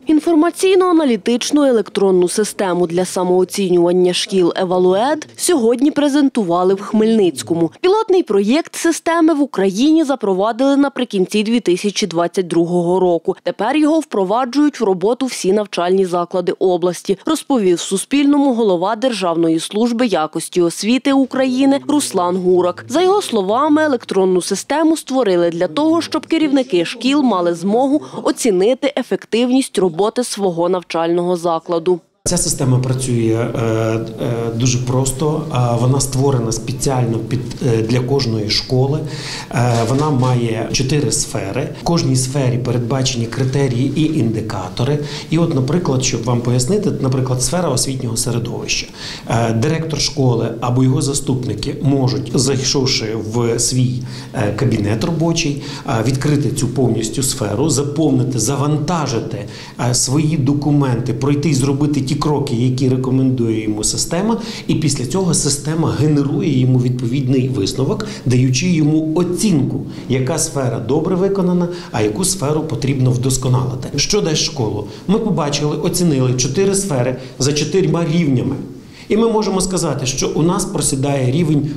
Інформаційно-аналітичну електронну систему для самооцінювання шкіл «Евалуед» сьогодні презентували в Хмельницькому. Пілотний проєкт системи в Україні запровадили наприкінці 2022 року. Тепер його впроваджують в роботу всі навчальні заклади області, розповів Суспільному голова Державної служби якості освіти України Руслан Гурак. За його словами, електронну систему створили для того, щоб керівники шкіл мали змогу оцінити ефективність роботи свого навчального закладу. Ця система працює дуже просто, вона створена спеціально для кожної школи. Вона має 4 сфери. В кожній сфері передбачені критерії і індикатори. І от, наприклад, щоб вам пояснити, наприклад, сфера освітнього середовища. Директор школи або його заступники можуть, зайшовши в свій кабінет робочий, відкрити цю повністю сферу, заповнити, завантажити свої документи, пройти і зробити ті кроки, які рекомендує йому система, і після цього система генерує йому відповідний висновок, даючи йому оцінку, яка сфера добре виконана, а яку сферу потрібно вдосконалити. Що дасть школу? Ми побачили, оцінили 4 сфери за 4 рівнями. І ми можемо сказати, що у нас просідає рівень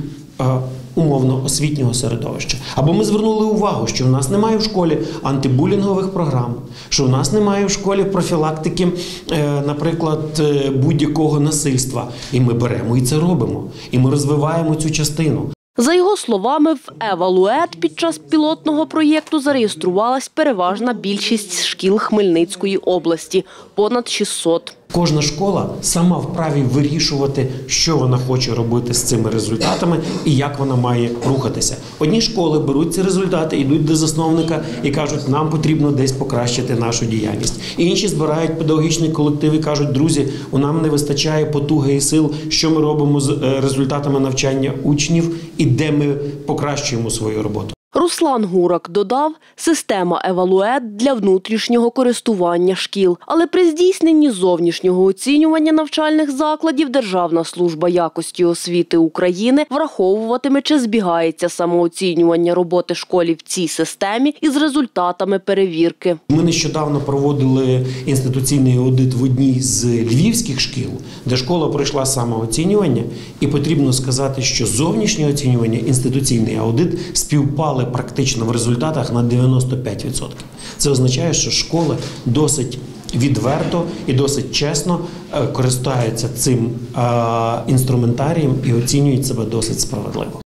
умовно освітнього середовища. Або ми звернули увагу, що у нас немає в школі антибулінгових програм, що у нас немає в школі профілактики, наприклад, будь-якого насильства. І ми беремо і це робимо. І ми розвиваємо цю частину. За його словами, в «Евалуед» під час пілотного проєкту зареєструвалась переважна більшість шкіл Хмельницької області – понад 600. Кожна школа сама вправі вирішувати, що вона хоче робити з цими результатами і як вона має рухатися. Одні школи беруть ці результати, йдуть до засновника і кажуть, нам потрібно десь покращити нашу діяльність. Інші збирають педагогічний колектив і кажуть, друзі, у нам не вистачає потуги і сил, що ми робимо з результатами навчання учнів і де ми покращуємо свою роботу. Руслан Гурак додав, система «Евалуед» для внутрішнього користування шкіл. Але при здійсненні зовнішнього оцінювання навчальних закладів Державна служба якості освіти України враховуватиме, чи збігається самооцінювання роботи школи в цій системі із результатами перевірки. Ми нещодавно проводили інституційний аудит в одній з львівських шкіл, де школа пройшла самооцінювання. І потрібно сказати, що зовнішнє оцінювання, інституційний аудит співпали практично в результатах на 95%. Це означає, що школи досить відверто і досить чесно користуються цим інструментарієм і оцінюють себе досить справедливо.